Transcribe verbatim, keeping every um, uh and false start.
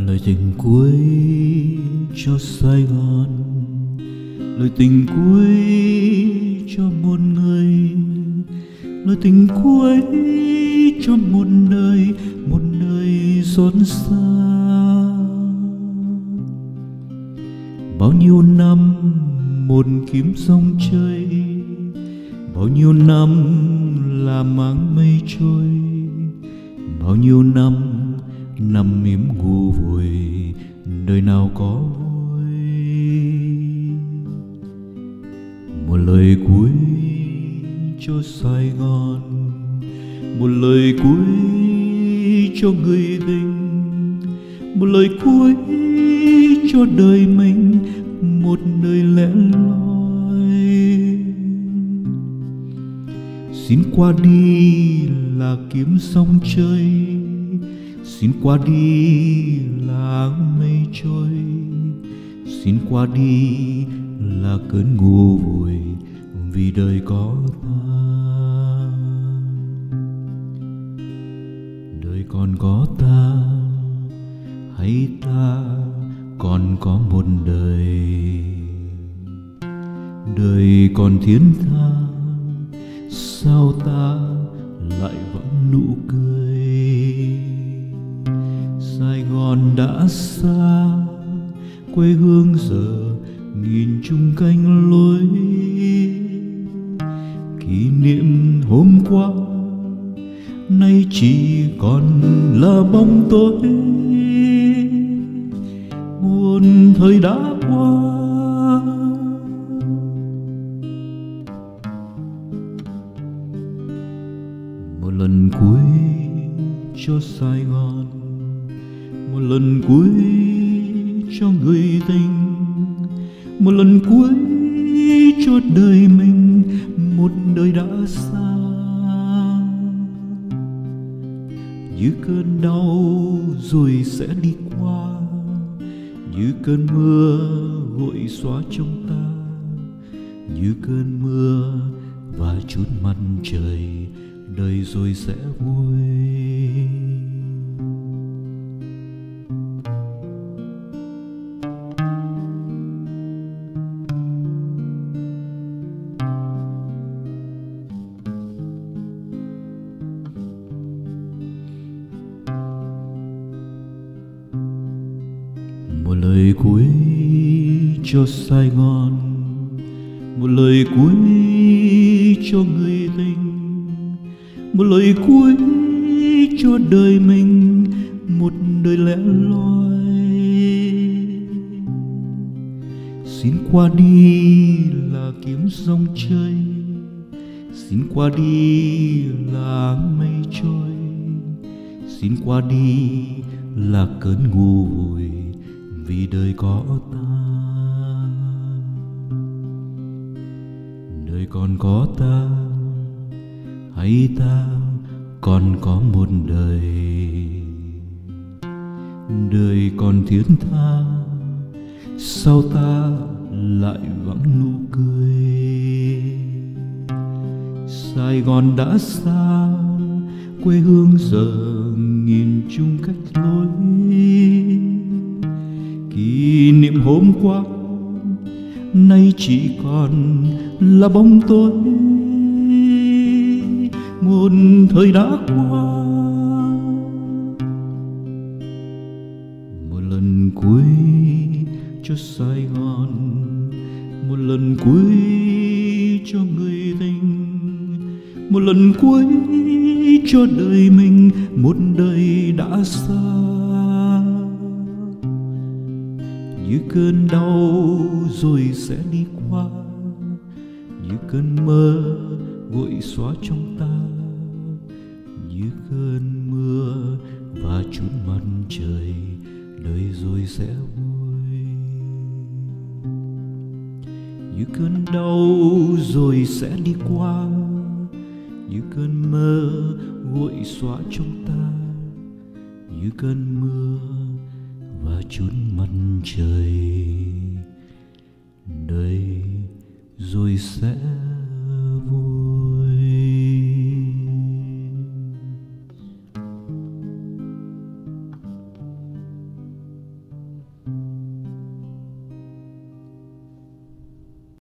Lời tình cuối cho Sài Gòn, lời tình cuối cho một người, lời tình cuối cho một đời, một đời xót xa. Bao nhiêu năm một kiếm sông chơi, bao nhiêu năm làm áng mây trôi, bao nhiêu năm nằm im ngủ vùi, đời nào có vui. Một lời cuối cho Sài Gòn, một lời cuối cho người tình, một lời cuối cho đời mình, một đời lẻ loi. Xin qua đi là kiếm sông chơi, xin qua đi là áng mây trôi, xin qua đi là cơn ngủ vùi, vì đời có ta. Đời còn có ta, hay ta còn có một đời. Đời còn thiên tha, sao ta lại vẫn nụ cười. Sài Gòn đã xa, quê hương giờ nghìn chung cánh lối. Kỷ niệm hôm qua nay chỉ còn là bóng tối. Muôn thời đã qua, một lần cuối cho Sài Gòn, một lần cuối cho người tình, một lần cuối cho đời mình, một đời đã xa. Như cơn đau rồi sẽ đi qua, như cơn mưa gội xóa trong ta, như cơn mưa và chút mặt trời, đời rồi sẽ vui. Một lời cuối cho Sài Gòn, một lời cuối cho người tình, một lời cuối cho đời mình, một đời lẻ loi. Xin qua đi là kiếm sông chơi, xin qua đi là áng mây trôi, xin qua đi là cơn ngủ vùi, vì đời có ta. Đời còn có ta, hay ta còn có một đời. Đời còn thiết tha, sao ta lại vắng nụ cười. Sài Gòn đã xa, quê hương giờ nghìn chung cách lối. Kỷ niệm hôm qua nay chỉ còn là bóng tối. Muôn thời đã qua, một lần cuối cho Sài Gòn, một lần cuối cho người tình, một lần cuối cho đời mình, một đời đã xa. Như cơn đau rồi sẽ đi qua, như cơn mơ gội xóa trong ta, như cơn mưa và chút mặt trời, đời rồi sẽ vui. Như cơn đau rồi sẽ đi qua, như cơn mơ gội xóa trong ta, như cơn mưa và chút mặt trời, đời rồi sẽ